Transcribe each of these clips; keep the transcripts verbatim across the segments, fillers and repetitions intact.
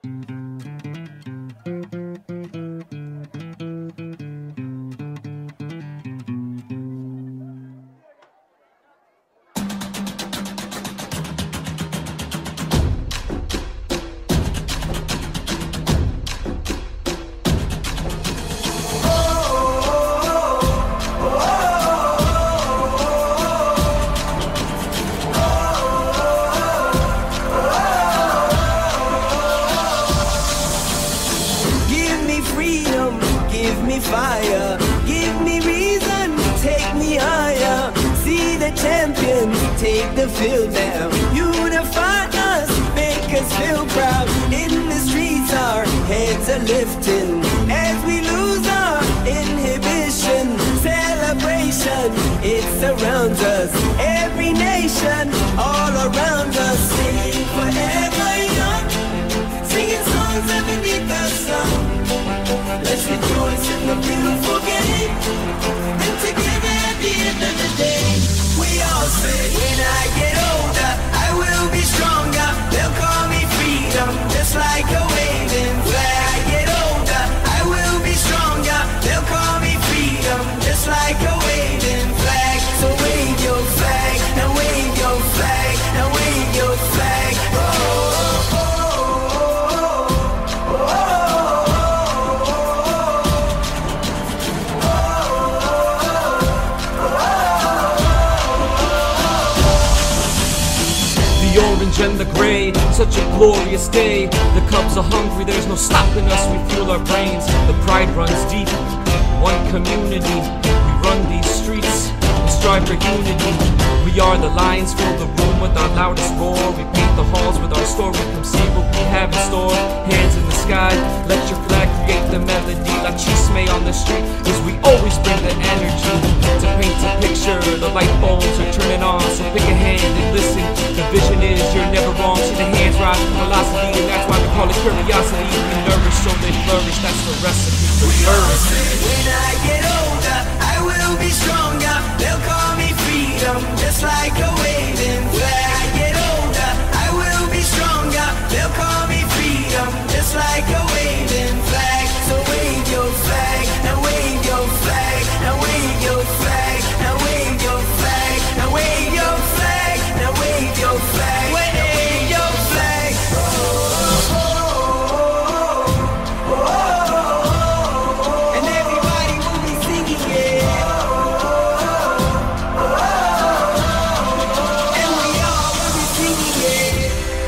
Fire, give me reason, take me higher. See the champions take the field now. Unify us, make us feel proud. In the streets our heads are lifting as we lose our inhibition. Celebration, it surrounds us. Every nation, all around us. Sing forever young, singing songs underneath the sun. Let's rejoice in the beautiful game, and together at the end of the day, we all say, when I get older, I will be stronger. They'll call me freedom, just like a waving flag. I get older, I will be stronger. They'll call me freedom, just like a waving flag. So wave your flag, now wave your flag, now wave your flag. Oh, oh, oh. And the gray, such a glorious day. The cubs are hungry, there's no stopping us. We fuel our brains, the pride runs deep. One community, we run these streets and strive for unity. We are the lions, fill the room with our loudest roar. We paint the halls with our story, come see what we have in store. Hands in the sky, let your flag create the melody. Like chisme on the street, cause we always bring the energy to paint a picture. The light bulbs are turning on, so pick a hand and listen. The vision is you're never wrong. See the hands rise with velocity, and that's why we call it curiosity. We nourish so they flourish, that's the recipe for flourish. When I get older, I will be stronger. They'll call me freedom, just like a waving flag. I get older, I will be stronger. They'll call me freedom, just like a waving flag. So wave your flag, now wave your flag, now wave your flag, now wave your flag, now wave your flag, now wave your flag, wave your flag. Oh, oh, oh, oh, oh, oh. And everybody will be singing it. Oh, oh, oh, and we all will be singing it.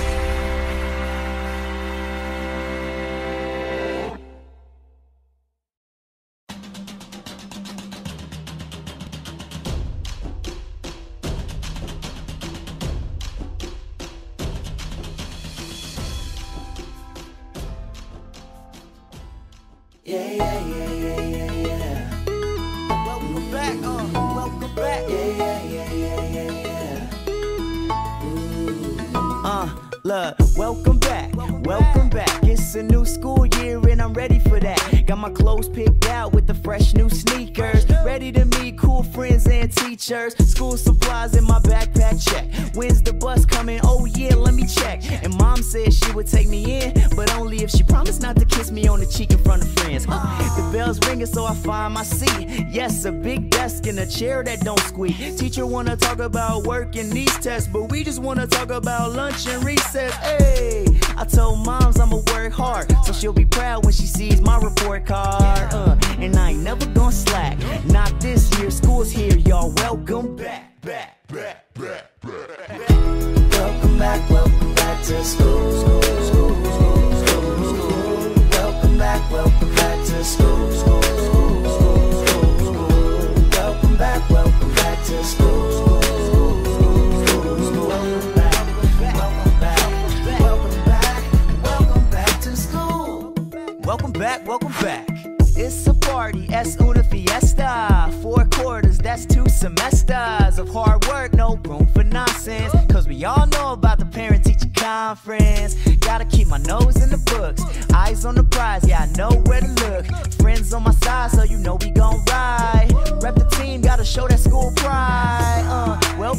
Yeah, yeah, yeah, yeah, yeah, yeah. Welcome back, uh, welcome back. Yeah, yeah, yeah, yeah, yeah, yeah. Ooh. Uh, look, welcome back, welcome back. It's a new school year and I'm ready for that. Got my clothes picked out with the fresh new sneakers. Ready to meet cool friends and teachers. School supplies in my backpack, check. When's the bus coming? Oh yeah, let me check. And mom said she would take me in, but only if she promised not to kiss me on the cheek in front of friends. Uh, the bell's ringing, so I find my seat. Yes, a big desk and a chair that don't squeak. Teacher wanna talk about work and these tests, but we just wanna talk about lunch and recess. Hey, I told moms I'ma work hard, so she'll be proud when she sees my report card. Uh, and I ain't never gonna slack. Not this year, school's here, y'all. Welcome back, back, back, back, back. Welcome back, welcome back to school. School, school, school, school, school. Welcome back, welcome back to school. School, school, school, school. Welcome back, welcome back to school. School, school, school, school. Welcome back, welcome back, welcome back, welcome back to school. Welcome back, welcome back. It's a party, es una fiesta. Four quarters, that's two semesters of hard work, no room for nonsense. Cause we all know about the parent-teacher conference. Gotta keep my nose in the books, eyes on the prize, yeah, I know where to look. Friends on my side, so you know we gon' ride. Rep the team, gotta show that school pride. Uh, welcome back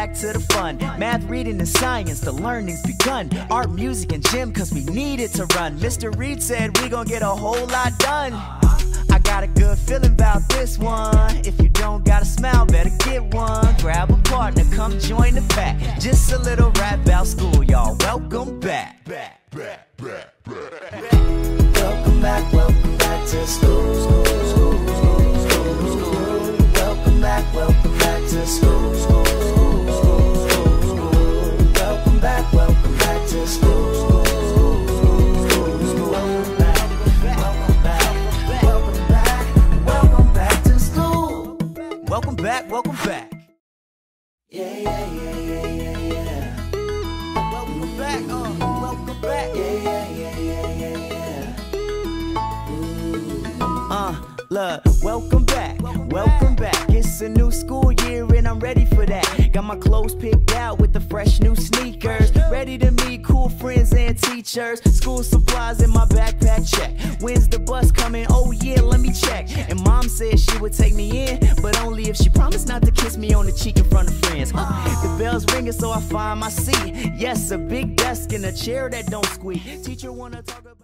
back to the fun. Math, reading, and science, the learning's begun. Art, music, and gym, cause we need it to run. Mister Reed said we gon' get a whole lot done. I got a good feeling about this one. If you don't got a smile, better get one. Grab a partner, come join the pack. Just a little rap about school, y'all. Welcome back. Back, back, back, back. Welcome back, welcome back to school. School, school, school, school, school. Welcome back, welcome back to school. School, school, school, school, school. Welcome back, welcome back to school. School, school, school, school. Welcome back, welcome back, welcome back, welcome back to school. Welcome back, welcome back. Yeah, yeah, yeah, yeah, yeah, yeah. Welcome back, uh, welcome back. Yeah, yeah, yeah, yeah, yeah, yeah. Ooh. Uh, look, welcome back, welcome back. It's a new school year and I'm ready for that. Got my clothes picked out with the fresh new sneakers. Ready to meet cool friends and teachers. School supplies in my backpack, check. When's the bus coming? Oh yeah, let me check. And mom said she would take me in, but only if she promised not to kiss me on the cheek in front of friends. The bell's ringing so I find my seat. Yes, a big desk and a chair that don't squeak. Teacher wanna talk about